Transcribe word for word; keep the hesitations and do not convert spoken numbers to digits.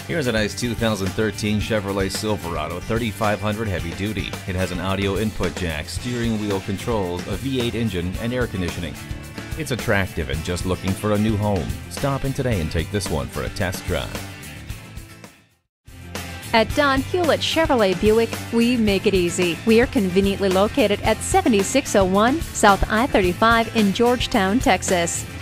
Here's a nice two thousand thirteen Chevrolet Silverado thirty-five hundred Heavy Duty. It has an audio input jack, steering wheel controls, a V eight engine, and air conditioning. It's attractive and just looking for a new home. Stop in today and take this one for a test drive. At Don Hewlett Chevrolet Buick, we make it easy. We are conveniently located at seventy-six oh one South I thirty-five in Georgetown, Texas.